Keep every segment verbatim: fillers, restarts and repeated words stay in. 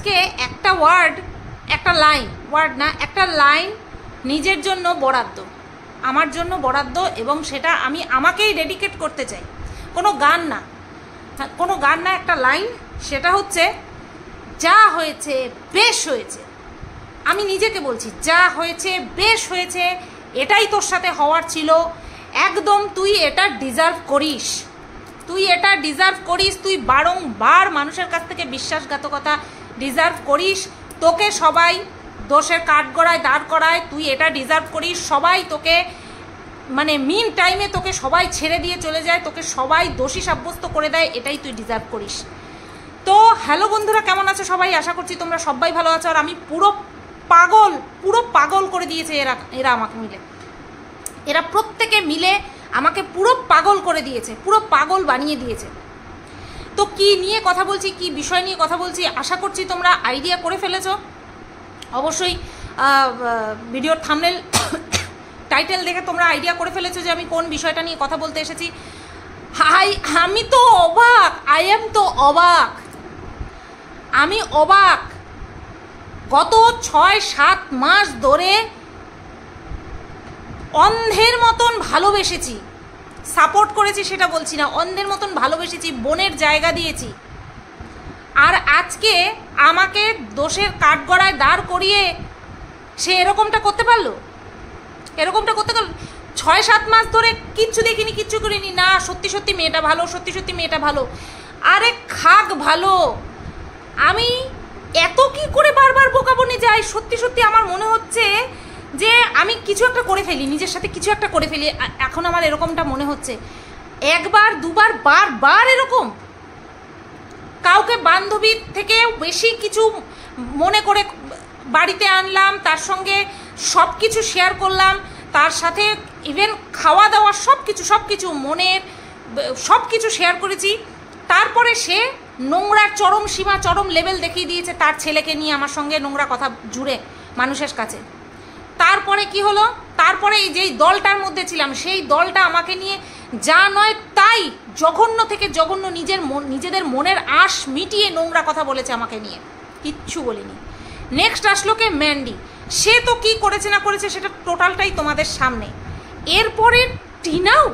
আজকে একটা ওয়ার্ড, একটা লাইন, ওয়ার্ড না একটা লাইন নিজের জন্য বরাদ্দ, আমার জন্য বরাদ্দ, এবং সেটা আমি আমাকেই ডেডিকেট করতে চাই। কোনো গান না, কোনো গান না, একটা লাইন, সেটা হচ্ছে যা হয়েছে বেশ হয়েছে। আমি নিজেকে বলছি যা হয়েছে বেশ হয়েছে, এটাই তোর সাথে হওয়ার ছিল, একদম তুই এটা ডিজার্ভ করিস, তুই এটা ডিজার্ভ করিস, তুই বারংবার মানুষের কাছ থেকে বিশ্বাসঘাতকতা ডিজার্ভ করিস, তোকে সবাই দোষের কাঠগড়ায় দাঁড় করায়, তুই এটা ডিজার্ভ করিস, সবাই তোকে মানে মিন টাইমে তোকে সবাই ছেড়ে দিয়ে চলে যায়, তোকে সবাই দোষী সাব্যস্ত করে দেয়, এটাই তুই ডিজার্ভ করিস। তো হ্যালো বন্ধুরা, কেমন আছো সবাই? আশা করছি তোমরা সবাই ভালো আছো। আর আমি পুরো পাগল, পুরো পাগল করে দিয়েছে এরা এরা আমাকে মিলে, এরা প্রত্যেকে মিলে আমাকে পুরো পাগল করে দিয়েছে, পুরো পাগল বানিয়ে দিয়েছে। তো কি নিয়ে কথা বলছি, কি বিষয় নিয়ে কথা বলছি, আশা করছি তোমরা আইডিয়া করে ফেলেছো। অবশ্যই ভিডিওর থাম্বনেল টাইটেল দেখে তোমরা আইডিয়া করে ফেলেছো যে আমি কোন বিষয়টা নিয়ে কথা বলতে এসেছি। হাই, আমি তো অবাক, আই এম তো অবাক, আমি অবাক। গত ছয় সাত মাস ধরে অন্ধের মতন ভালোবেসেছি, সাপোর্ট করেছি সেটা বলছি না, অন্ধের মতন ভালোবেসেছি, বোনের জায়গা দিয়েছি, আর আজকে আমাকে দোষের কাঠগড়ায় দাঁড় করিয়ে সে এরকমটা করতে পারলো, এরকমটা করতে পারলো। ছয় সাত মাস ধরে কিচ্ছু দেখিনি, কিচ্ছু করিনি, না সত্যি সত্যি মেয়েটা ভালো, সত্যি সত্যি মেয়েটা ভালো, আরে খাক ভালো। আমি এত কি করে বারবার বোকা বনে যাই, সত্যি সত্যি আমার মনে হচ্ছে যে আমি কিছু একটা করে ফেলি, নিজের সাথে কিছু একটা করে ফেলি। এখন আমার এরকমটা মনে হচ্ছে, একবার দুবার বারবার এরকম কাউকে বান্ধবীর থেকে বেশি কিছু মনে করে বাড়িতে আনলাম, তার সঙ্গে সব কিছু শেয়ার করলাম, তার সাথে ইভেন খাওয়া দাওয়া সব কিছু সব কিছু মনের সব কিছু শেয়ার করেছি। তারপরে সে নোংরার চরম সীমা, চরম লেভেল দেখিয়ে দিয়েছে তার ছেলেকে নিয়ে আমার সঙ্গে নোংরা কথা জুড়ে মানুষের কাছে। তারপরে কি হলো, তারপরে এই যেই দলটার মধ্যে ছিলাম সেই দলটা আমাকে নিয়ে যা নয় তাই জঘন্য থেকে জঘন্য নিজের মন, নিজেদের মনের আশ মিটিয়ে নোংরা কথা বলেছে আমাকে নিয়ে, কিচ্ছু বলিনি। নেক্সট আসলো কে ম্যান্ডি, সে তো কি করেছে না করেছে সেটা টোটালটাই তোমাদের সামনে। এরপরে টিনাও,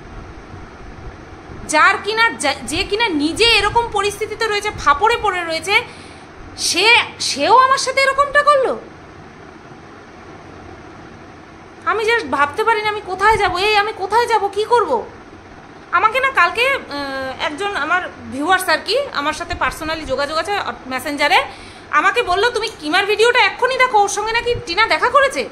যার কিনা যে কিনা নিজে এরকম পরিস্থিতিতে রয়েছে, ফাপড়ে পড়ে রয়েছে, সে সেও আমার সাথে এরকমটা করলো। আমি জাস্ট ভাবতে পারি না আমি কোথায় যাব, এই আমি কোথায় যাব, কি করব। আমাকে না কালকে একজন আমার ভিউয়ার্স আর কি আমার সাথে পার্সোনালি যোগাযোগ আছে মেসেঞ্জারে, আমাকে বললো তুমি কিমার ভিডিওটা এক্ষুনি দেখো, ওর সঙ্গে নাকি টিনা দেখা করেছে।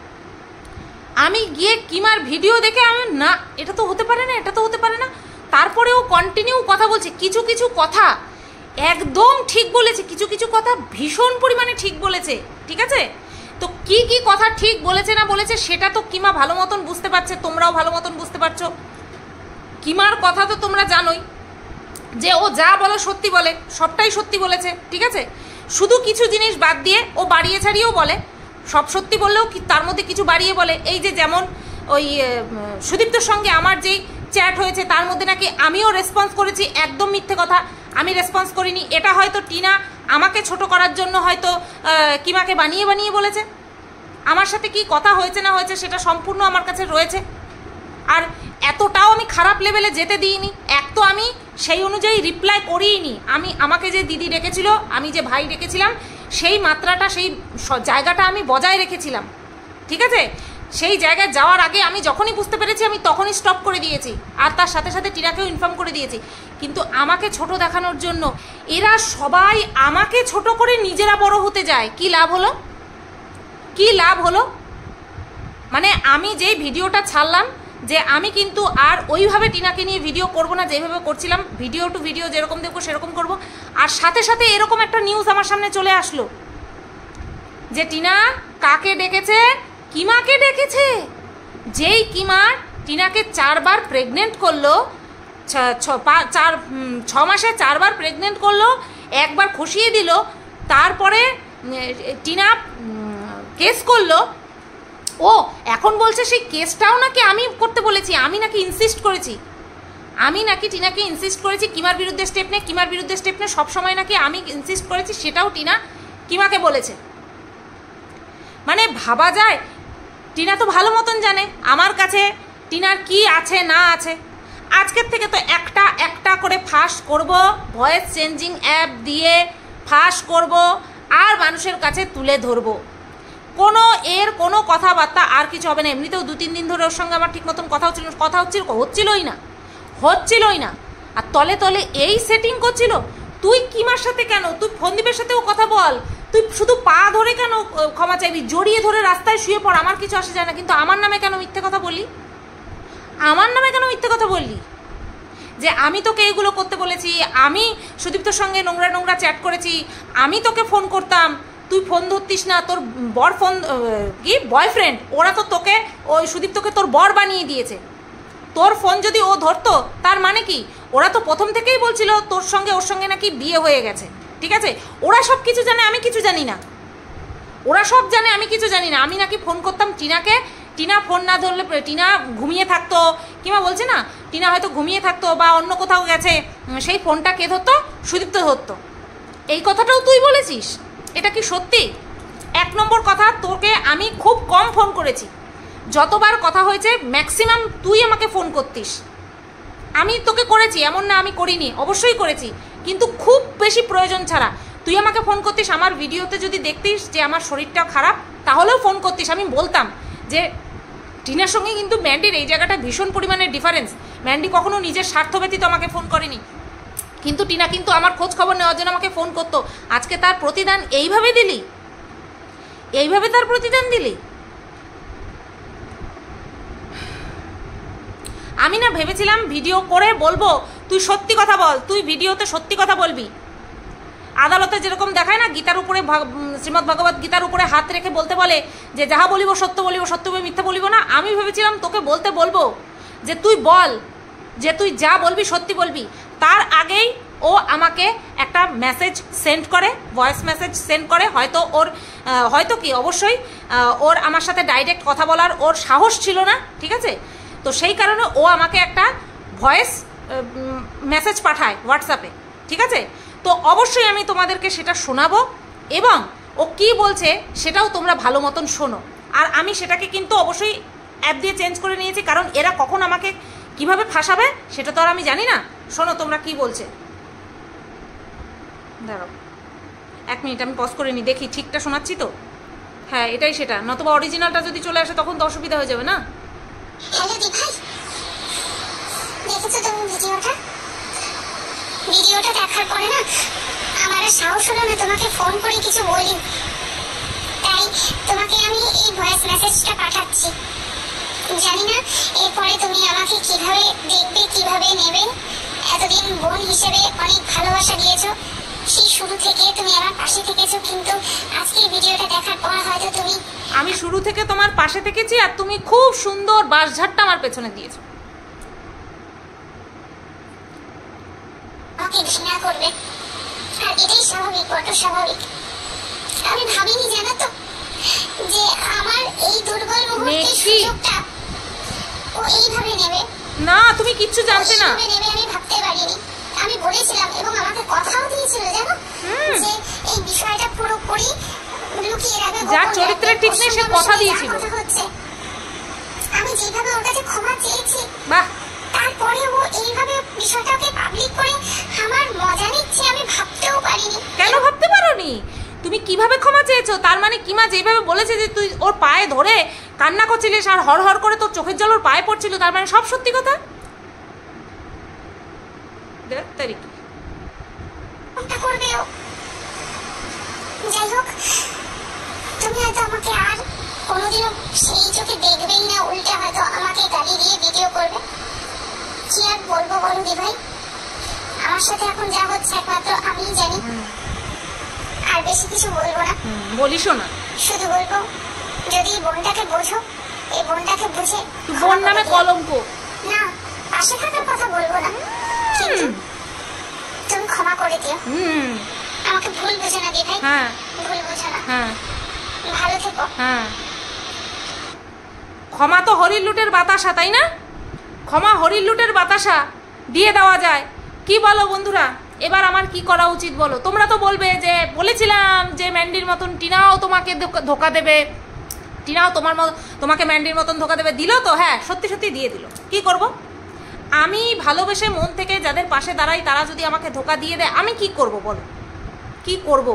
আমি গিয়ে কিমার ভিডিও দেখে আমি না, এটা তো হতে পারে না, এটা তো হতে পারে না। তারপরেও কন্টিনিউ কথা বলছে, কিছু কিছু কথা একদম ঠিক বলেছে, কিছু কিছু কথা ভীষণ পরিমাণে ঠিক বলেছে, ঠিক আছে। তো কি কি কথা ঠিক বলেছে না বলেছে সেটা তো কিমা ভালো মতন বুঝতে পারছে, তোমরাও ভালো মতন বুঝতে পারছো। কিমার কথা তো তোমরা জানোই যে ও যা বলো সত্যি বলে, সবটাই সত্যি বলেছে, ঠিক আছে। শুধু কিছু জিনিস বাদ দিয়ে ও বাড়িয়ে ছাড়িয়েও বলে, সব সত্যি বললেও কি তার মধ্যে কিছু বাড়িয়ে বলে। এই যে যেমন ওই সুদীপ্তর সঙ্গে আমার যেই চ্যাট হয়েছে তার মধ্যে নাকি আমিও রেসপন্স করেছি, একদম মিথ্যে কথা, আমি রেসপন্স করিনি। এটা হয়তো টিনা আমাকে ছোট করার জন্য হয়তো কিমাকে বানিয়ে বানিয়ে বলেছে। আমার সাথে কি কথা হয়েছে না হয়েছে সেটা সম্পূর্ণ আমার কাছে রয়েছে, আর এতটাও আমি খারাপ লেভেলে যেতে দিইনি। এক তো আমি সেই অনুযায়ী রিপ্লাই করিনি, আমি আমাকে যে দিদি ডেকেছিল, আমি যে ভাই ডেকেছিলাম, সেই মাত্রাটা, সেই জায়গাটা আমি বজায় রেখেছিলাম, ঠিক আছে। সেই জায়গায় যাওয়ার আগে আমি যখনই বুঝতে পেরেছি আমি তখনই স্টপ করে দিয়েছি, আর তার সাথে সাথে টিনাকেও ইনফর্ম করে দিয়েছি। কিন্তু আমাকে ছোট দেখানোর জন্য এরা সবাই আমাকে ছোট করে নিজেরা বড় হতে যায়। কি লাভ হলো, কি লাভ হলো? মানে আমি যেই ভিডিওটা ছাড়লাম যে আমি কিন্তু আর ওইভাবে টিনাকে নিয়ে ভিডিও করব না, যেভাবে করছিলাম, ভিডিও টু ভিডিও যেরকম দেখবো সেরকম করব। আর সাথে সাথে এরকম একটা নিউজ আমার সামনে চলে আসলো যে টিনা কাকে ডেকেছে, কিমাকে ডেকেছে। যেই কিমা টিনাকে চারবার প্রেগনেন্ট করলো, চার ছ মাসে চারবার প্রেগনেন্ট করলো, একবার খসিয়ে দিল, তারপরে টিনা কেস করলো। ও এখন বলছে সেই কেসটাও নাকি আমি করতে বলেছি, আমি নাকি ইনসিস্ট করেছি। আমি নাকি টিনাকে ইনসিস্ট করেছি কিমার বিরুদ্ধে স্টেপ নে, কিমার বিরুদ্ধে স্টেপ নে, সবসময় নাকি আমি ইনসিস্ট করেছি, সেটাও টিনা কিমাকে বলেছে। মানে ভাবা যায়, টিনা তো ভালো মতন জানে আমার কাছে টিনার কি আছে না আছে। আজকের থেকে তো একটা একটা করে ফাঁস করব, ভয়েস চেঞ্জিং অ্যাপ দিয়ে ফাঁস করব আর মানুষের কাছে তুলে ধরবো। কোনো এর কোনো কথাবার্তা আর কিছু হবে না। এমনিতেও দু তিন দিন ধরে ওর সঙ্গে আমার ঠিক মতন কথা হচ্ছিল কথা হচ্ছিল হচ্ছিলই না হচ্ছিলই না আর তলে তলে এই সেটিং করছিল। তুই কিমার সাথে কেন, তুই ফন্দীপের সাথেও কথা বল, তুই শুধু পা ধরে কেন ক্ষমা চাইবি, জড়িয়ে ধরে রাস্তায় শুয়ে পড়, আমার কিছু আসে যায় না, কিন্তু আমার নামে কেন মিথ্যে কথা বললি? আমার নামে কেন মিথ্যে কথা বললি যে আমি তোকে এইগুলো করতে বলেছি, আমি সুদীপ্তর সঙ্গে নোংরা নোংরা চ্যাট করেছি, আমি তোকে ফোন করতাম, তুই ফোন ধরতিস না, তোর বর ফোন কি বয়ফ্রেন্ড ওরা তো তোকে ওই সুদীপ্তকে তোর বর বানিয়ে দিয়েছে। তোর ফোন যদি ও ধরতো তার মানে কি, ওরা তো প্রথম থেকেই বলছিল তোর সঙ্গে ওর সঙ্গে নাকি বিয়ে হয়ে গেছে, ঠিক আছে? ওরা সব কিছু জানে, আমি কিছু জানি না, ওরা সব জানে, আমি কিছু জানি না। আমি নাকি ফোন করতাম টিনাকে, টিনা ফোন না ধরলে টিনা ঘুমিয়ে থাকতো, কিংবা বলছে না টিনা হয়তো ঘুমিয়ে থাকতো বা অন্য কোথাও গেছে, সেই ফোনটা কে ধরতো? সুদীপ্ত ধরতো। এই কথাটাও তুই বলেছিস, এটা কি সত্যি? এক নম্বর কথা, তোকে আমি খুব কম ফোন করেছি, যতবার কথা হয়েছে ম্যাক্সিমাম তুই আমাকে ফোন করতিস। আমি তোকে করেছি, এমন না আমি করিনি, অবশ্যই করেছি, কিন্তু খুব বেশি প্রয়োজন ছাড়া তুই আমাকে ফোন করতিস। আমার ভিডিওতে যদি দেখতিস যে আমার শরীরটা খারাপ তাহলেও ফোন করতিস। আমি বলতাম যে টিনার সঙ্গে কিন্তু ম্যান্ডির এই জায়গাটা ভীষণ পরিমাণের ডিফারেন্স। ম্যান্ডি কখনো নিজের স্বার্থ ব্যতীত আমাকে ফোন করেনি, কিন্তু টিনা কিন্তু আমার খোঁজ খবর নেওয়ার জন্য আমাকে ফোন করতো। আজকে তার প্রতিদান এইভাবে দিলি, এইভাবে তার প্রতিদান দিলি। আমি না ভেবেছিলাম ভিডিও করে বলবো তুই সত্যি কথা বল, তুই ভিডিওতে সত্যি কথা বলবি। আদালতে যেরকম দেখায় না, গীতার উপরে শ্রীমদ্ ভগবত গীতার উপরে হাত রেখে বলতে বলে যে যাহা বলিব সত্য বলিব, সত্য বলে মিথ্যা বলিব না। আমি ভেবেছিলাম তোকে বলতে বলবো যে তুই বল, যে তুই যা বলবি সত্যি বলবি। তার আগেই ও আমাকে একটা মেসেজ সেন্ড করে, ভয়েস মেসেজ সেন্ড করে। হয়তো ওর হয়তো কি অবশ্যই ওর আমার সাথে ডাইরেক্ট কথা বলার ওর সাহস ছিল না, ঠিক আছে? তো সেই কারণে ও আমাকে একটা ভয়েস মেসেজ পাঠায় হোয়াটসঅ্যাপে, ঠিক আছে? তো অবশ্যই আমি তোমাদেরকে সেটা শোনাবো এবং ও কি বলছে সেটাও তোমরা ভালো মতন শোনো। আর আমি সেটাকে কিন্তু অবশ্যই অ্যাপ দিয়ে চেঞ্জ করে নিয়েছি, কারণ এরা কখন আমাকে কিভাবে ফাঁসাবে সেটা তো আর আমি জানি না। শোনো তোমরা কি বলছে। দাঁড়াও এক মিনিট, আমি পজ করে নিই, দেখি ঠিকটা শোনাচ্ছি তো। হ্যাঁ এটাই সেটা, নতুবা অরিজিনালটা যদি চলে আসে তখন তো অসুবিধা হয়ে যাবে না। হ্যালো দি ভাই, দেখেছো তুমি ভিডিওটা? ভিডিওটা দেখার পরে না আমার আর সাহস হলো না তোমাকে ফোন করে কিছু বলি, তাই তোমাকে আমি এই ভয়েস মেসেজটা পাঠাচ্ছি। জানি না এরপরে তুমি আমাকে কিভাবে দেখবে, কিভাবে নেবে। এতদিন বোন হিসেবে অনেক ভালোবাসা দিয়েছো, সেই শুরু থেকে তুমি আমার পাশে থেকেছো, কিন্তু আজকে ভিডিওটা দেখার পর হয়তো তুমি আমি শুরু থেকে তোমার পাশে থেকেছি আর তুমি খুব সুন্দর বাঁশঝাড়টা আমার পেছনে দিয়েছো। আমাকে ঘৃণা করবে, আর এটাই স্বাভাবিক, বড় স্বাভাবিক। আমি ভাবিনি জানো তো যে আমার এই দুর্বল মুহূর্তের সুযোগটা ও এইভাবে নেবে। না তুমি কিচ্ছু জানতে না, নেবে আমি ভাবতে পারিনি। আমি বলেছিলাম এবং আমাকে কথাও দিয়েছিল জানো যে এই বিষয়টা পুরোপুরি লুকিয়ে রাখবে। যার চরিত্রের ঠিক নেই সে কথা দিয়েছিল। আমি যেভাবে ওর কাছে ক্ষমা চেয়েছি, বাহ, তারপরে ও এইভাবে বিষয়টাকে পাবলিক করে আমার মজা নিচ্ছে, আমি ভাবতেও পারিনি। কেন ভাবতে পারোনি? তুমি কিভাবে ক্ষমা চেয়েছো? তার মানে কিমা যেভাবে বলেছে যে তুই ওর পায়ে ধরে কান্না করছিলিস আর হর হর করে তোর চোখের জল ওর পায়ে পড়ছিল, তার মানে সব সত্যি কথা? দেখ তারিখ ওটা করবে ও। যাই হোক, তুমি হয়তো আমাকে আর কোনোদিনও সেই চোখে দেখবেই না, উল্টে হয়তো আমাকে গালি দিয়ে ভিডিও করবে। কি আর বলবো বলো দি ভাই, আমার সাথে এখন যা হচ্ছে একমাত্র আমিই জানি। আর বেশি কিছু বলবো না, বলিস না, শুধু বলবো যদি বোনটাকে বোঝো, এই বোনটাকে বুঝে। বোন নামে কলঙ্ক না, পাশে থাকার কথা বলবো না, কিন্তু তুমি ক্ষমা করে দিও। হুম, আমাকে ভুল বোঝো না দি ভাই। হ্যাঁ ভুল বোঝো না। হ্যাঁ, ভালো থেকো। হ্যাঁ, ক্ষমা তো হরির লুটের বাতাসা, তাই না? ক্ষমা হরির লুটের বাতাসা। দিয়ে দেওয়া যায়। কি বলো বন্ধুরা, এবার আমার কি করা উচিত বলো? তোমরা তো বলবে যে বলেছিলাম যে ম্যান্ডির মতন টিনাও তোমাকে ধোকা দেবে, টিনাও তোমার মতো তোমাকে ম্যান্ডির মতন ধোকা দেবে। দিল তো? হ্যাঁ, সত্যি সত্যি দিয়ে দিল। কি করব? আমি ভালোবেসে মন থেকে যাদের পাশে দাঁড়াই তারা যদি আমাকে ধোকা দিয়ে দেয়, আমি কি করব বলো? কি করব?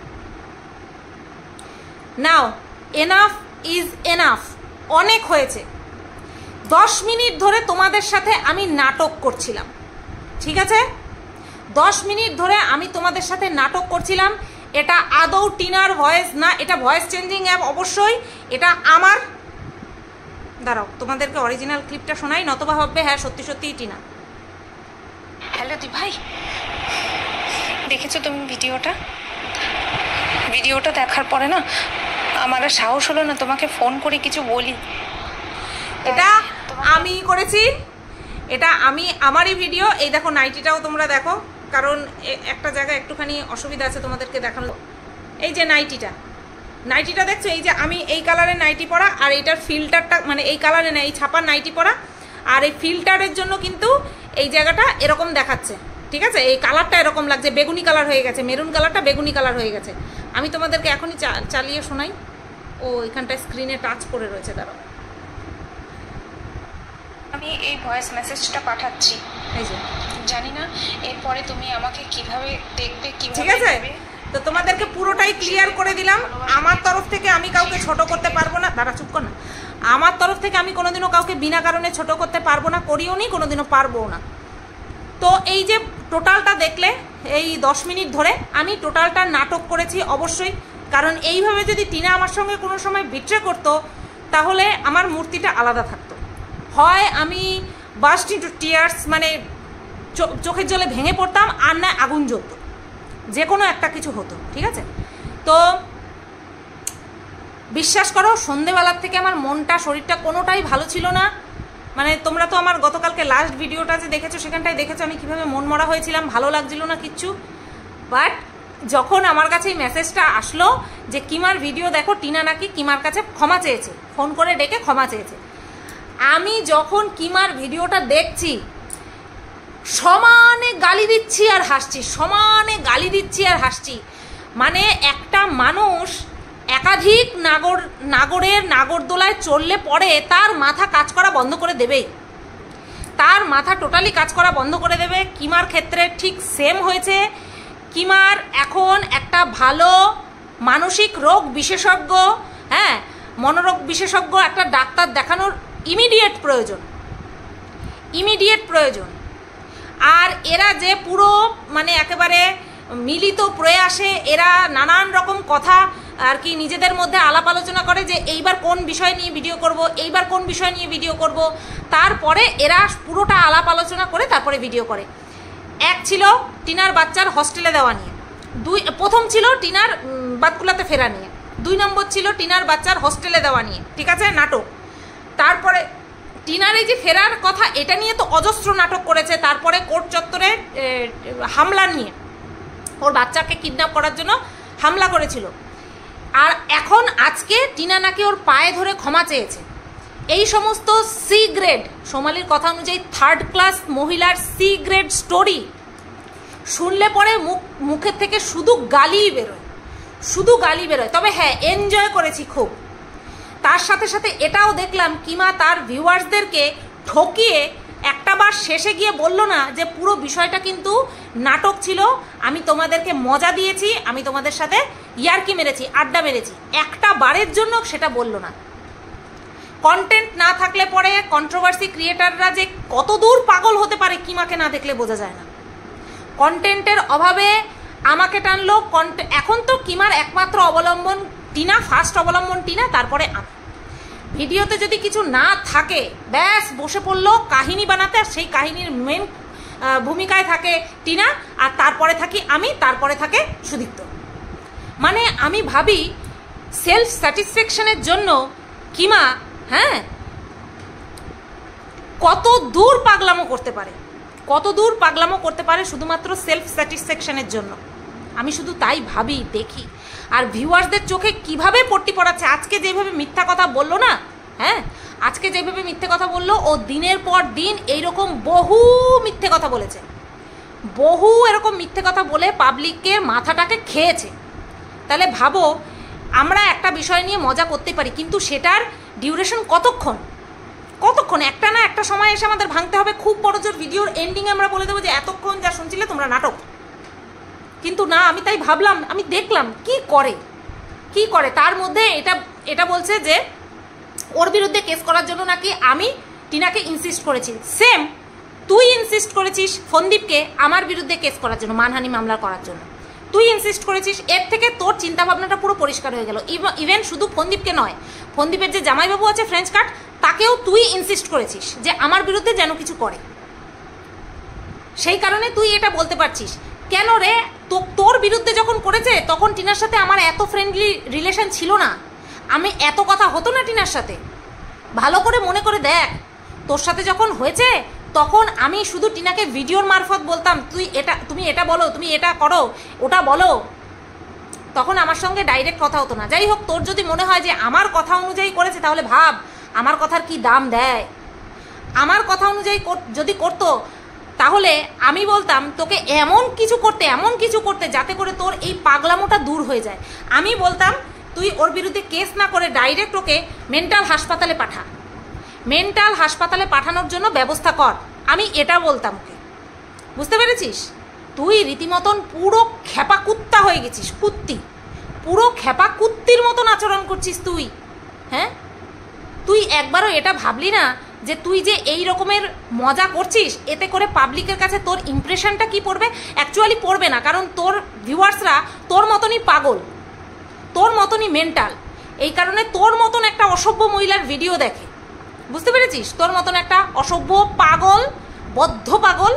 নাও, এনাফ ইজ এনাফ, অনেক হয়েছে। দশ মিনিট ধরে তোমাদের সাথে আমি নাটক করছিলাম, ঠিক আছে? দশ মিনিট ধরে আমি তোমাদের সাথে নাটক করছিলাম। এটা আদৌ টিনার ভয়েস না, এটা ভয়েস চেঞ্জিং অ্যাপ অবশ্যই। এটা আমার, দাঁড়াও তোমাদেরকে অরিজিনাল ক্লিপটা শোনাই, নতবা ভাববে হ্যাঁ সত্যি সত্যিই টিনা। হ্যালো দি ভাই, দেখেছো তুমি ভিডিওটা? ভিডিওটা দেখার পরে না আমার আর সাহস হলো না তোমাকে ফোন করে কিছু বলি। এটা আমি করেছি, এটা আমি আমারই ভিডিও। এই দেখো নাইটিটাও তোমরা দেখো, কারণ একটা জায়গায় একটুখানি অসুবিধা আছে তোমাদেরকে দেখানো। এই যে নাইটিটা, নাইটিটা দেখছো? এই যে আমি এই কালারের নাইটি পরা, আর এইটার ফিল্টারটা মানে এই কালারে না, এই ছাপার নাইটি পরা, আর এই ফিল্টারের জন্য কিন্তু এই জায়গাটা এরকম দেখাচ্ছে, ঠিক আছে? এই কালারটা এরকম লাগছে, বেগুনি কালার হয়ে গেছে, মেরুন কালারটা বেগুনি কালার হয়ে গেছে। আমি তোমাদেরকে এখনই চালিয়ে শোনাই। ও এখানটায় স্ক্রিনে টাচ করে রয়েছে, দাঁড়াও। আমি এই ভয়েস মেসেজটা পাঠাচ্ছি, এই যে জানি না এরপরে তুমি আমাকে কিভাবে দেখবে, কিভাবে, ঠিক আছে? তো তোমাদেরকে পুরোটাই ক্লিয়ার করে দিলাম। আমার তরফ থেকে আমি কাউকে ছোট করতে পারবো না। দাঁড়া, চুপ কর না। আমার তরফ থেকে আমি কোনোদিনও কাউকে বিনা কারণে ছোট করতে পারবো না, করিও নি, কোনোদিনও পারবো না। তো এই যে টোটালটা দেখলে, এই দশ মিনিট ধরে আমি টোটালটা নাটক করেছি অবশ্যই। কারণ এইভাবে যদি টিনা আমার সঙ্গে কোনো সময় বিট্রে করতো, তাহলে আমার মূর্তিটা আলাদা থাকতো। হয় আমি বাস্ট ইনটু টিয়ার্স মানে চোখের জলে ভেঙে পড়তাম, আর না আগুন জ্বলতো, যে কোনো একটা কিছু হতো, ঠিক আছে? তো বিশ্বাস করো, সন্ধেবেলার থেকে আমার মনটা শরীরটা কোনোটাই ভালো ছিল না। মানে তোমরা তো আমার গতকালকে লাস্ট ভিডিওটা যে দেখেছো, সেখানটায় দেখেছো আমি কীভাবে মন মরা হয়েছিলাম, ভালো লাগছিল না কিচ্ছু। বাট যখন আমার কাছে এই মেসেজটা আসলো যে কিমার ভিডিও দেখো, টিনা নাকি কিমার কাছে ক্ষমা চেয়েছে, ফোন করে ডেকে ক্ষমা চেয়েছে, আমি যখন কিমার ভিডিওটা দেখছি সমানে গালি দিচ্ছি আর হাসছি, সমানে গালি দিচ্ছি আর হাসছি। মানে একটা মানুষ একাধিক নাগর নাগরের নাগরদোলায় চললে পরে তার মাথা কাজ করা বন্ধ করে দেবেই, তার মাথা টোটালি কাজ করা বন্ধ করে দেবে। কিমার ক্ষেত্রে ঠিক সেম হয়েছে। কিমার এখন একটা ভালো মানসিক রোগ বিশেষজ্ঞ, হ্যাঁ মনোরোগ বিশেষজ্ঞ একটা ডাক্তার দেখানোর ইমিডিয়েট প্রয়োজন, ইমিডিয়েট প্রয়োজন। আর এরা যে পুরো মানে একেবারে মিলিত প্রয়াসে এরা নানান রকম কথা আর কি নিজেদের মধ্যে আলাপ আলোচনা করে যে এইবার কোন বিষয় নিয়ে ভিডিও করব, এইবার কোন বিষয় নিয়ে ভিডিও করব, তারপরে এরা পুরোটা আলাপ আলোচনা করে তারপরে ভিডিও করে। এক ছিল টিনার বাচ্চার হস্টেলে দেওয়া নিয়ে, দুই প্রথম ছিল টিনার বাতকুলাতে ফেরা নিয়ে, দুই নম্বর ছিল টিনার বাচ্চার হস্টেলে দেওয়া নিয়ে, ঠিক আছে, নাটক। তারপরে টিনার এই যে ফেরার কথা, এটা নিয়ে তো অজস্র নাটক করেছে। তারপরে কোর্ট চত্বরে হামলা নিয়ে, ওর বাচ্চাকে কিডন্যাপ করার জন্য হামলা করেছিল। আর এখন আজকে টিনা নাকি ওর পায়ে ধরে ক্ষমা চেয়েছে। এই সমস্ত সি গ্রেড, সোমালির কথা অনুযায়ী থার্ড ক্লাস মহিলার সি গ্রেড স্টোরি শুনলে পরে মুখ মুখের থেকে শুধু গালি বেরোয়, শুধু গালি বেরোয়। তবে হ্যাঁ, এনজয় করেছি খুব। তার সাথে সাথে এটাও দেখলাম কিমা তার ভিউয়ার্সদেরকে ঠকিয়ে একটা বার শেষে গিয়ে বলল না যে পুরো বিষয়টা কিন্তু নাটক ছিল, আমি তোমাদেরকে মজা দিয়েছি, আমি তোমাদের সাথে ইয়ার্কি মেরেছি, আড্ডা মেরেছি, একটা বারের জন্য সেটা বলল না। কন্টেন্ট না থাকলে পরে কন্ট্রোভার্সি ক্রিয়েটাররা যে কত দূর পাগল হতে পারে কিমাকে না দেখলে বোঝা যায় না। কন্টেন্টের অভাবে আমাকে টানলো। এখন তো কিমার একমাত্র অবলম্বন টিনা, ফার্স্ট অবলম্বন টিনা, তারপরে আমি। ভিডিওতে যদি কিছু না থাকে ব্যাস বসে পড়লো কাহিনী বানাতে, আর সেই কাহিনীর মেন ভূমিকায় থাকে টিনা, আর তারপরে থাকি আমি, তারপরে থাকে সুদীপ্ত। মানে আমি ভাবি সেলফ স্যাটিসফ্যাকশনের জন্য কিমা হ্যাঁ কত দূর পাগলামো করতে পারে, কত দূর পাগলামো করতে পারে শুধুমাত্র সেলফ স্যাটিসফ্যাকশনের জন্য। আমি শুধু তাই ভাবি, দেখি। আর ভিউয়ার্সদের চোখে কিভাবে পট্টি পড়াচ্ছে। আজকে যেভাবে মিথ্যা কথা বললো না, হ্যাঁ আজকে যেভাবে মিথ্যে কথা বললো, ও দিনের পর দিন এইরকম বহু মিথ্যে কথা বলেছে, বহু এরকম মিথ্যে কথা বলে পাবলিককে মাথাটাকে খেয়েছে। তাহলে ভাবো, আমরা একটা বিষয় নিয়ে মজা করতে পারি, কিন্তু সেটার ডিউরেশন কতক্ষণ কতক্ষণ একটা না একটা সময় এসে আমাদের ভাঙতে হবে। খুব বড় জোর ভিডিওর এন্ডিংয়ে আমরা বলে দেবো যে এতক্ষণ যা শুনছিলে তোমরা নাটক। কিন্তু না, আমি তাই ভাবলাম, আমি দেখলাম কি করে কি করে তার মধ্যে এটা এটা বলছে যে ওর বিরুদ্ধে কেস করার জন্য নাকি আমি টিনাকে ইনসিস্ট করেছি। সেম তুই ইনসিস্ট করেছিস ফন্দীপকে আমার বিরুদ্ধে কেস করার জন্য, মানহানি মামলা করার জন্য তুই ইনসিস্ট করেছিস। এর থেকে তোর চিন্তাভাবনাটা পুরো পরিষ্কার হয়ে গেল। ইভেন শুধু ফন্দীপকে নয়, ফন্দীপের যে জামাইবাবু আছে ফ্রেঞ্চ কাট, তাকেও তুই ইনসিস্ট করেছিস যে আমার বিরুদ্ধে যেন কিছু করে। সেই কারণে তুই এটা বলতে পারছিস। কেন রে, তো তোর বিরুদ্ধে যখন করেছে তখন টিনার সাথে আমার এত ফ্রেন্ডলি রিলেশন ছিল না, আমি এত কথা হতো না টিনার সাথে। ভালো করে মনে করে দেখ, তোর সাথে যখন হয়েছে তখন আমি শুধু টিনাকে ভিডিওর মারফত বলতাম তুই এটা তুমি এটা বলো, তুমি এটা করো, ওটা বলো। তখন আমার সঙ্গে ডাইরেক্ট কথা হতো না। যাই হোক, তোর যদি মনে হয় যে আমার কথা অনুযায়ী করেছে, তাহলে ভাব আমার কথার কি দাম দেয়। আমার কথা অনুযায়ী যদি করতো তাহলে আমি বলতাম তোকে এমন কিছু করতে এমন কিছু করতে যাতে করে তোর এই পাগলামোটা দূর হয়ে যায়। আমি বলতাম তুই ওর বিরুদ্ধে কেস না করে ডাইরেক্ট ওকে মেন্টাল হাসপাতালে পাঠা, মেন্টাল হাসপাতালে পাঠানোর জন্য ব্যবস্থা কর, আমি এটা বলতাম ওকে। বুঝতে পেরেছিস? তুই রীতিমতন পুরো খেপা কুত্তা হয়ে গেছিস, কুত্তি, পুরো খেপা কুত্তির মতন আচরণ করছিস তুই। হ্যাঁ, তুই একবারও এটা ভাবলি না যে তুই যে এই রকমের মজা করছিস এতে করে পাবলিকের কাছে তোর ইমপ্রেশনটা কি পড়বে? অ্যাকচুয়ালি পড়বে না, কারণ তোর ভিউয়ার্সরা তোর মতনই পাগল, তোর মতনই মেন্টাল। এই কারণে তোর মতন একটা অসভ্য মহিলার ভিডিও দেখে। বুঝতে পেরেছিস? তোর মতন একটা অসভ্য পাগল, বদ্ধ পাগল,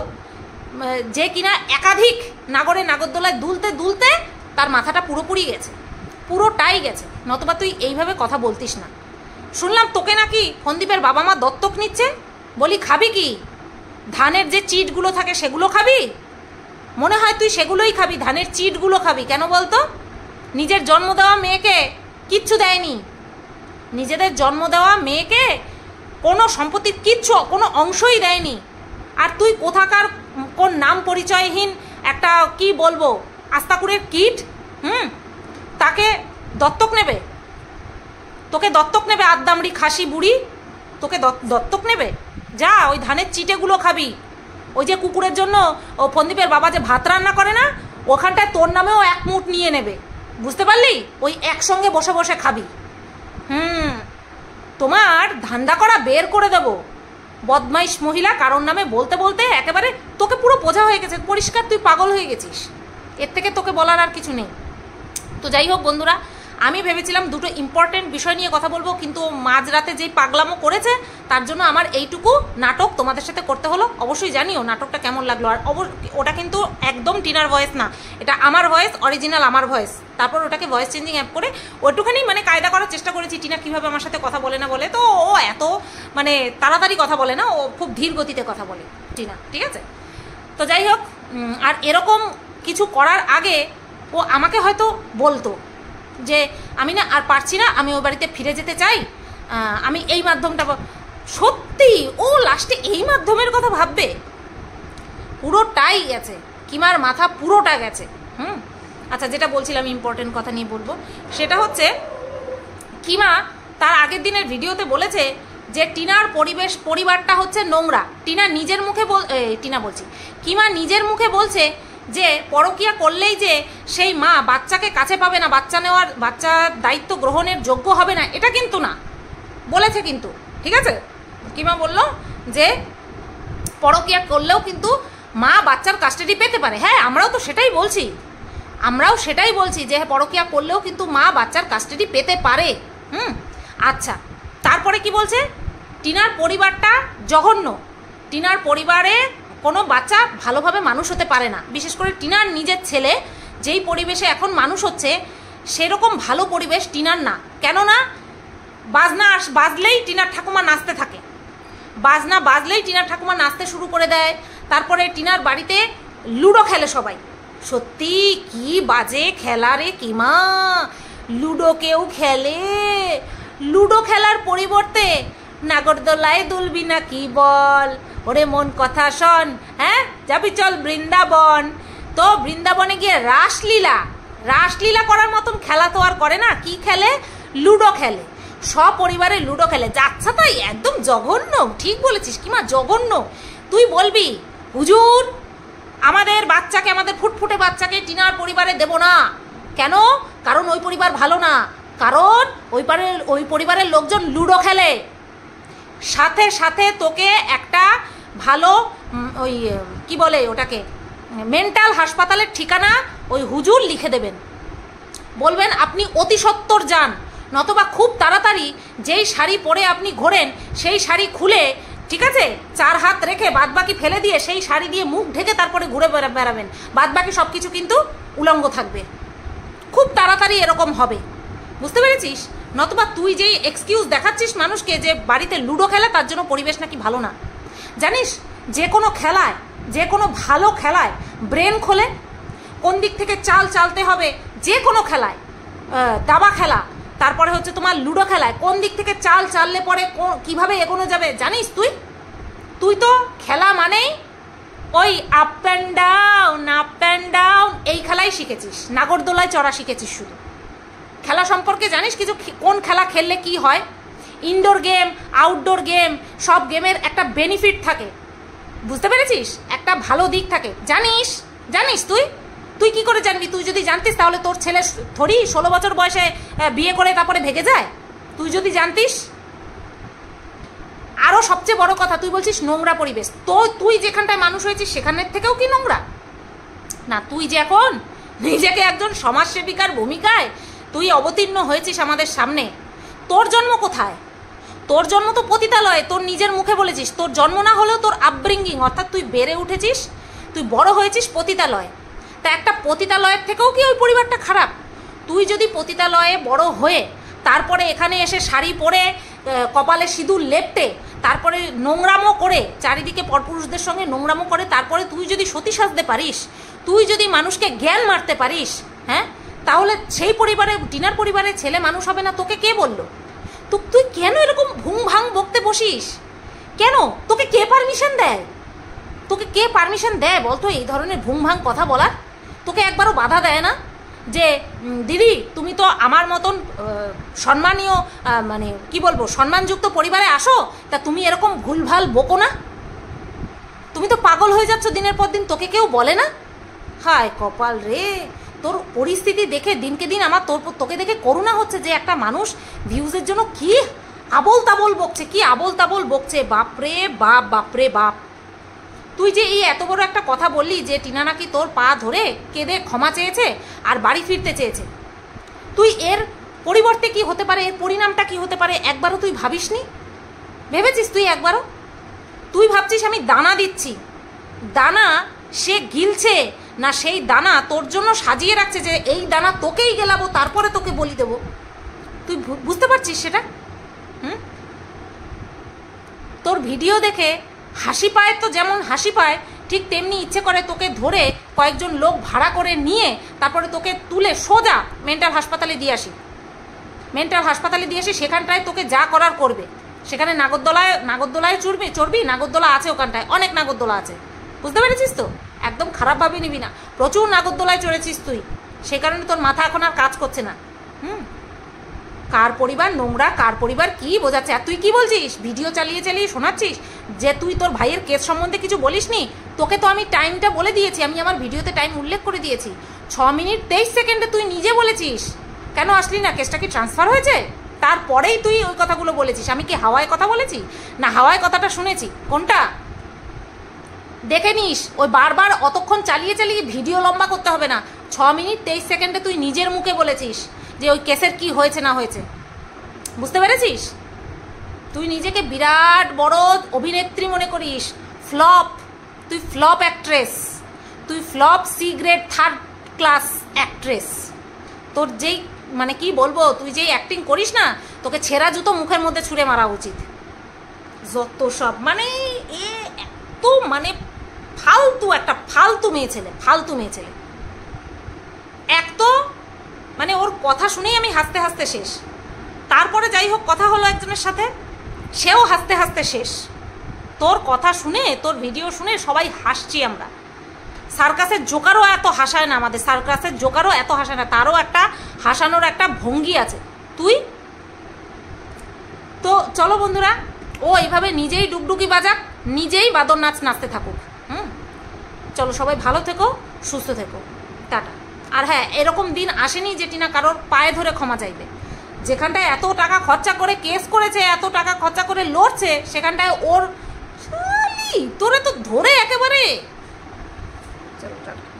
যে কিনা একাধিক নাগরে নাগরদোলায় দুলতে দুলতে তার মাথাটা পুরোপুরি গেছে, পুরোটাই গেছে। নতুবা তুই এইভাবে কথা বলতিস না। শুনলাম তোকে নাকি ফন্দীপের বাবা মা দত্তক নিচ্ছে, বলি খাবি কি? ধানের যে চিটগুলো থাকে সেগুলো খাবি? মনে হয় তুই সেগুলোই খাবি, ধানের চিটগুলো খাবি। কেন বলতো? নিজের জন্ম দেওয়া মেয়েকে কিচ্ছু দেয়নি, নিজেদের জন্ম দেওয়া মেয়েকে কোনো সম্পত্তির কিচ্ছু কোনো অংশই দেয়নি। আর তুই কোথাকার কোন নাম পরিচয়হীন একটা কি বলবো আস্তাকুরের কিট, হুম, তাকে দত্তক নেবে? তোকে দত্তক নেবে আদ্দামড়ি খাসি বুড়ি, তোকে দত্তক নেবে? যা ওই ধানের চিটেগুলো খাবি। ওই যে কুকুরের জন্য ও ফন্দীপের বাবা যে ভাত রান্না করে না, ওখানটায় তোর নামেও এক মুঠ নিয়ে নেবে। বুঝতে পারলি? ওই একসঙ্গে বসে বসে খাবি। হুম, তোমার ধান্দা করা বের করে দেবো, বদমাইশ মহিলা। কারোর নামে বলতে বলতে একেবারে তোকে পুরো বোঝা হয়ে গেছে, পরিষ্কার তুই পাগল হয়ে গেছিস। এর থেকে তোকে বলার আর কিছু নেই। তো যাই হোক বন্ধুরা, আমি ভেবেছিলাম দুটো ইম্পর্টেন্ট বিষয় নিয়ে কথা বলবো, কিন্তু মাঝরাতে যেই পাগলামো করেছে তার জন্য আমার এইটুকু নাটক তোমাদের সাথে করতে হলো। অবশ্যই জানিও নাটকটা কেমন লাগলো। আর ওটা কিন্তু একদম টিনার ভয়েস না, এটা আমার ভয়েস, অরিজিনাল আমার ভয়েস। তারপর ওটাকে ভয়েস চেঞ্জিং অ্যাপ করে ওইটুখানি মানে কায়দা করার চেষ্টা করেছি টিনা কীভাবে আমার সাথে কথা বলে না বলে। তো ও এত মানে তাড়াতাড়ি কথা বলে না, ও খুব ধীর গতিতে কথা বলে টিনা, ঠিক আছে? তো যাই হোক, আর এরকম কিছু করার আগে ও আমাকে হয়তো বলতো যে আমি না আর পারছি না, আমি ওই বাড়িতে ফিরে যেতে চাই, আমি এই মাধ্যমটা। সত্যি ও লাস্টে এই মাধ্যমের কথা ভাববে? পুরোটাই গেছে, কিমার মাথা পুরোটা গেছে। হুম, আচ্ছা, যেটা বলছিলাম ইম্পর্টেন্ট কথা নিয়ে বলবো, সেটা হচ্ছে কিমা তার আগের দিনের ভিডিওতে বলেছে যে টিনার পরিবেশ পরিবারটা হচ্ছে নোংরা। টিনা নিজের মুখে বল টিনা বলছি কিমা নিজের মুখে বলছে যে পরকীয়া করলেই যে সেই মা বাচ্চাকে কাছে পাবে না, বাচ্চা নেওয়ার বাচ্চার দায়িত্ব গ্রহণের যোগ্য হবে না, এটা কিন্তু না বলেছে। কিন্তু ঠিক আছে, কিমা বলল যে পরকীয়া করলেও কিন্তু মা বাচ্চার কাস্টাডি পেতে পারে। হ্যাঁ, আমরাও তো সেটাই বলছি, আমরাও সেটাই বলছি যে পরকীয়া করলেও কিন্তু মা বাচ্চার কাস্টাডি পেতে পারে। হুম, আচ্ছা, তারপরে কি বলছে? টিনার পরিবারটা জঘন্য, টিনার পরিবারে কোনো বাচ্চা ভালোভাবে মানুষ হতে পারে না। বিশেষ করে টিনার নিজের ছেলে যেই পরিবেশে এখন মানুষ হচ্ছে সেরকম ভালো পরিবেশ টিনার না। কেননা বাজনা বাজলেই টিনার ঠাকুমা নাচতে থাকে, বাজনা বাজলেই টিনার ঠাকুমা নাচতে শুরু করে দেয়। তারপরে টিনার বাড়িতে লুডো খেলে সবাই। সত্যি কি বাজে খেলা রে কিমা, লুডো কেউ খেলে? লুডো খেলার পরিবর্তে নাগরদোলায় দুলবি না কি বল, ওরে মন কথা শোন, হ্যাঁ যাবি চল বৃন্দাবন। তো বৃন্দাবনে গিয়ে রাসলীলা রাসলীলা করার মতন খেলা তো আর করে না, কি খেলে? লুডো খেলে, সপরিবারে লুডো খেলে। যাচ্ছা তাই একদম জঘন্য, ঠিক বলেছিস কিমা, জঘন্য। তুই বলবি হুজুর আমাদের বাচ্চাকে, আমাদের ফুটফুটে বাচ্চাকে টিনার পরিবারে দেব না। কেন? কারণ ওই পরিবার ভালো না, কারণ ওই পারের ওই পরিবারের লোকজন লুডো খেলে। সাথে সাথে তোকে একটা ভালো ওই কি বলে ওটাকে, মেন্টাল হাসপাতালের ঠিকানা ওই হুজুর লিখে দেবেন, বলবেন আপনি অতি সত্বর যান, নতবা খুব তাড়াতাড়ি যেই শাড়ি পরে আপনি ঘোরেন সেই শাড়ি খুলে, ঠিক আছে, চার হাত রেখে বাদবাকি ফেলে দিয়ে সেই শাড়ি দিয়ে মুখ ঢেকে তারপরে ঘুরে বেড়াবেন, বাদবাকি সব কিছু কিন্তু উলঙ্গ থাকবে। খুব তাড়াতাড়ি এরকম হবে, বুঝতে পেরেছিস? নতবা তুই যেই এক্সকিউজ দেখাচ্ছিস মানুষকে যে বাড়িতে লুডো খেলা তার জন্য পরিবেশ নাকি ভালো না। জানিস যে কোনো খেলায়, যে কোনো ভালো খেলায় ব্রেন খোলে, কোন দিক থেকে চাল চালতে হবে, যে কোনো খেলায়, দাবা খেলা, তারপরে হচ্ছে তোমার লুডো খেলায় কোন দিক থেকে চাল চাললে পরে কিভাবে এগোনো যাবে জানিস তুই? তুই তো খেলা মানেই ওই up and down up and down এই খেলাই শিখেছিস, নাগরদোলায় চড়া শিখেছিস শুধু। খেলা সম্পর্কে জানিস কিছু? কোন খেলা খেললে কি হয়? ইনডোর গেম, আউটডোর গেম, সব গেমের একটা বেনিফিট থাকে, বুঝতে পেরেছিস? একটা ভালো দিক থাকে, জানিস? জানিস তুই? তুই কি করে জানবি? তুই যদি জানতিস তাহলে তোর ছেলে থরি ষোলো বছর বয়সে বিয়ে করে তারপরে ভেগে যায়? তুই যদি জানতিস। আরও সবচেয়ে বড় কথা, তুই বলছিস নোংরা পরিবেশ, তো তুই যেখানটায় মানুষ হয়েছিস সেখানের থেকেও কি নোংরা না? তুই যে এখন নিজেকে একজন সমাজসেবিকার ভূমিকায় তুই অবতীর্ণ হয়েছিস আমাদের সামনে, তোর জন্ম কোথায়? তোর জন্ম তো পতিতালয়ে, তোর নিজের মুখে বলেছিস। তোর জন্ম না হলেও তোর আপব্রিঙ্গিং, অর্থাৎ তুই বেড়ে উঠেছিস, তুই বড় হয়েছিস পতিতালয়ে। তা একটা পতিতালয়ের থেকেও কি ওই পরিবারটা খারাপ? তুই যদি পতিতালয়ে বড় হয়ে তারপরে এখানে এসে শাড়ি পরে কপালে সিঁদুর লেপটে তারপরে নোংরামো করে চারিদিকে পরপুরুষদের সঙ্গে নোংরামো করে তারপরে তুই যদি সতী সাজতে পারিস, তুই যদি মানুষকে জ্ঞান মারতে পারিস, হ্যাঁ, তাহলে সেই পরিবারে, টিনার পরিবারের ছেলে মানুষ হবে না? তোকে কে বললো? তো তুই কেন এরকম ভুং ভাং বকতে বসিস? কেন? তোকে কে পারমিশন দেয়? তোকে কে পারমিশন দেয় বলতো এই ধরনের ভুং ভাং কথা বলার? তোকে একবারও বাধা দেয় না যে দিদি তুমি তো আমার মতন সম্মানীয়, মানে কি বলবো, সম্মানযুক্ত পরিবারে আসো, তা তুমি এরকম ভুলভাল বকো না? তুমি তো পাগল হয়ে যাচ্ছ দিনের পর দিন, তোকে কেউ বলে না? হায় কপাল রে, তোর পরিস্থিতি দেখে দিনকে দিন আমার তোর তোকে দেখে করুণা হচ্ছে যে একটা মানুষ ভিউজের জন্য কি আবোল তাবোল বকছে, কি আবোল তাবোল বকছে। বাপরে বাপ, বাপরে বাপ। তুই যে এই এত বড় একটা কথা বললি যে টিনা নাকি তোর পা ধরে কেঁদে ক্ষমা চেয়েছে আর বাড়ি ফিরতে চেয়েছে, তুই এর পরিবর্তে কি হতে পারে, এর পরিণামটা কি হতে পারে একবারও তুই ভাবিসনি? ভেবেছিস তুই একবারও? তুই ভাবছিস আমি দানা দিচ্ছি, দানা সে গিলছে না সেই দানা তোর জন্য সাজিয়ে রাখছে যে এই দানা তোকেই গেলাবো তারপরে তোকে বলি দেবো? তুই বুঝতে পারছিস সেটা? হুম, তোর ভিডিও দেখে হাসি পায় তো, যেমন হাসি পায় ঠিক তেমনি ইচ্ছে করে তোকে ধরে কয়েকজন লোক ভাড়া করে নিয়ে তারপরে তোকে তুলে সোজা মেন্টাল হাসপাতালে দিয়ে আসি, মেন্টাল হাসপাতালে দিয়ে আসি, সেখানটায় তোকে যা করার করবে। সেখানে নাগরদোলায় নাগরদোলায় চড়বি চড়বি নাগরদোলা আছে ওখানটায়, অনেক নাগরদোলা আছে, বুঝতে পেরেছিস তো? একদম খারাপভাবে নিবি না, প্রচুর নাগরদোলায় চড়েছিস তুই, সে কারণে তোর মাথা এখন আর কাজ করছে না। হুম, কার পরিবার নোংরা, কার পরিবার কি বোঝাচ্ছে। আর তুই কি বলছিস? ভিডিও চালিয়ে চালিয়ে শোনাচ্ছিস যে তুই তোর ভাইয়ের কেস সম্বন্ধে কিছু বলিসনি। তোকে তো আমি টাইমটা বলে দিয়েছি, আমি আমার ভিডিওতে টাইম উল্লেখ করে দিয়েছি, ছ মিনিট তেইশ সেকেন্ডে তুই নিজে বলেছিস। কেন আসলি না? কেসটা কি ট্রান্সফার হয়েছে? তারপরেই তুই ওই কথাগুলো বলেছিস। আমি কি হাওয়ায় কথা বলেছি না হাওয়ায় কথাটা শুনেছি? কোনটা দেখে নিস। ওই বারবার অতক্ষণ চালিয়ে চালিয়ে ভিডিও লম্বা করতে হবে না, ছ মিনিট তেইশ সেকেন্ডে তুই নিজের মুখে বলেছিস যে ওই কেসের কি হয়েছে না হয়েছে, বুঝতে পেরেছিস? তুই নিজেকে বিরাট বড় অভিনেত্রী মনে করিস, ফ্লপ, তুই ফ্লপ অ্যাক্ট্রেস, তুই flop C grade third class actress. তোর যেই মানে কি বলবো, তুই যেই অ্যাক্টিং করিস না, তোকে ছেঁড়া জুতো মুখের মধ্যে ছুঁড়ে মারা উচিত। যত সব মানে এ এত মানে ফালতু, একটা ফালতু মেয়ে ছেলে, ফালতু মেয়ে ছেলে। এক তো মানে ওর কথা শুনেই আমি হাসতে হাসতে শেষ। তারপরে যাই হোক কথা হলো একজনের সাথে, সেও হাসতে হাসতে শেষ। তোর কথা শুনে, তোর ভিডিও শুনে সবাই হাসছি আমরা। সার্কাসের জোকারও এত হাসায় না, আমাদের সার্কাসের জোকারও এত হাসায় না, তারও একটা হাসানোর একটা ভঙ্গি আছে। তুই তো চলো বন্ধুরা, ও এইভাবে নিজেই ডুগডুগি বাজাক, নিজেই বাদর নাচ নাচতে থাকুক। হুম, চলো সবাই ভালো থেকো, সুস্থ থেকো, টাটা। আর হ্যাঁ, এরকম দিন আসেনি যে টিনা কারোর পায়ে ধরে ক্ষমা চাইবে। যেখানটায় এত টাকা খরচা করে কেস করেছে, এত টাকা খরচা করে লড়ছে, সেখানটায় ওর শালি তোরে তো ধরে একেবারে। চলো টাটা।